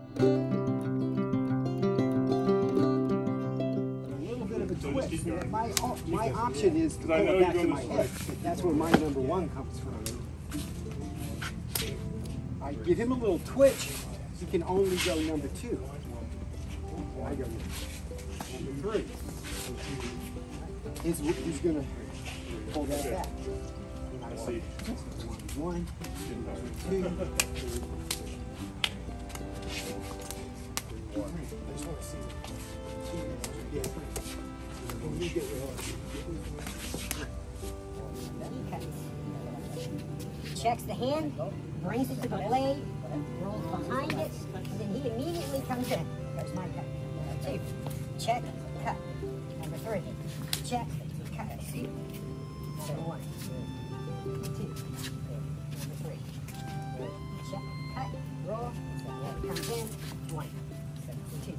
My option is to pull it back to my head. That's where my number one comes from. I give him a little twitch, he can only go number two. I go number three. He's going to pull that back. I see. One, two, three. I just want to see it. Checks the hand, brings it to the blade, rolls behind it, and then he immediately comes in. There's my cut. 2. Check, cut. Number 3. Check, cut. See? Number 1. 2. Number 3. Check, cut, roll. He comes in. 1. 2.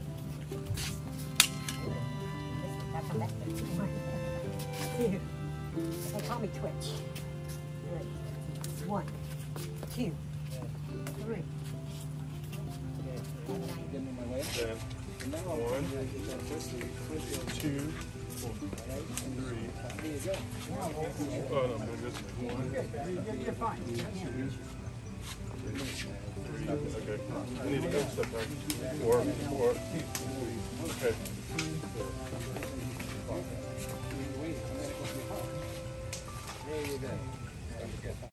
Come back. 2. They call me Twitch. 1, 2, 3. Get in my way. 1, 2, 3. There you go. Oh no, I'm just 1. You're fine. 2, 3. Okay. I need to go step back. 4. Okay. There you go.